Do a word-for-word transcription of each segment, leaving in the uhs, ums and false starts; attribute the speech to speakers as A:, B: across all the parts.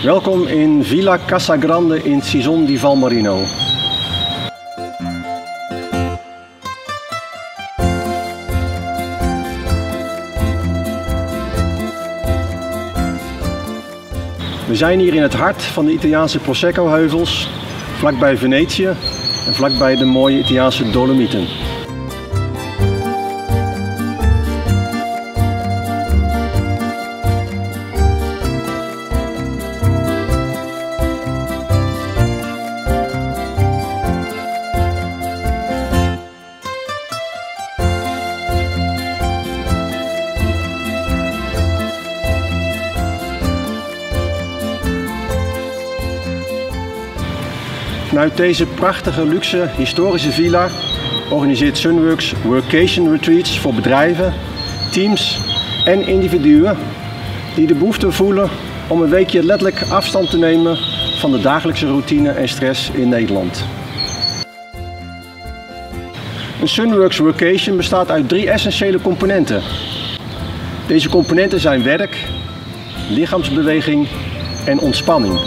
A: Welkom in Villa Casa Grande in Sison di Valmarino. We zijn hier in het hart van de Italiaanse Prosecco-heuvels, vlakbij Venetië en vlakbij de mooie Italiaanse Dolomieten. Vanuit deze prachtige, luxe, historische villa organiseert Sunworks workation retreats voor bedrijven, teams en individuen die de behoefte voelen om een weekje letterlijk afstand te nemen van de dagelijkse routine en stress in Nederland. Een Sunworks workation bestaat uit drie essentiële componenten. Deze componenten zijn werk, lichaamsbeweging en ontspanning.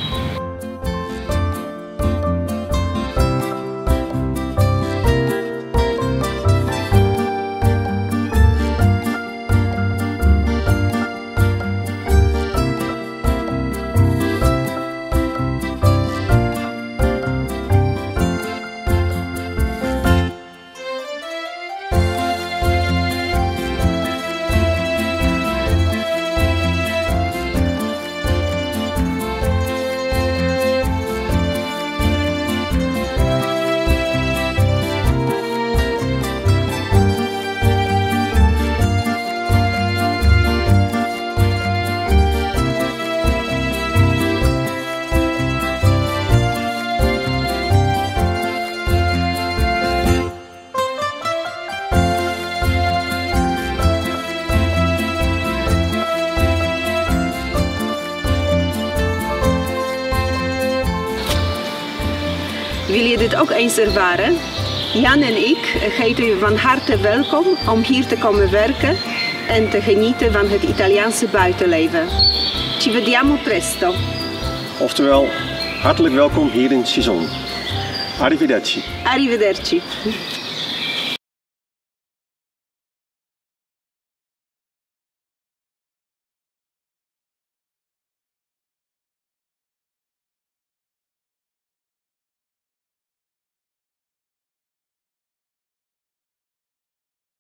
B: Wil je dit ook eens ervaren? Jan en ik heten je van harte welkom om hier te komen werken en te genieten van het Italiaanse buitenleven. Ci vediamo presto.
A: Oftewel, hartelijk welkom hier in Sison. Arrivederci.
B: Arrivederci.